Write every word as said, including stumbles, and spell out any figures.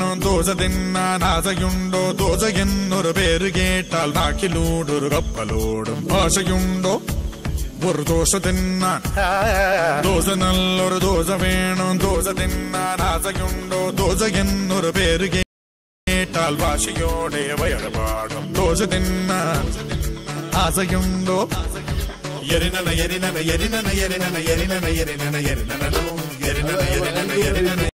ദോശ തിന്നാൻ ആശയുണ്ടോ? ദോശ എന്നൊരു പേര് കേട്ടാൽ നാക്കിലൂടൊരു കപ്പലോടും ആശയുണ്ടോ? ഒരു ദോശ തിന്നാൻ ദോശ നല്ലൊരു ദോശ വേണം. ദോശ തിന്നാൻ ആശയുണ്ടോ? ദോശ എന്നൊരു പേര് കേട്ടാൽ വാശിയോടെ വയറുപാടും. ദോശ തിന്നാൻ ആശയുണ്ടോ? എരിനന എരിനന എരിനന എരിനന എരിനന എരിനന എരിനന എരിനന എരിനന എരിനന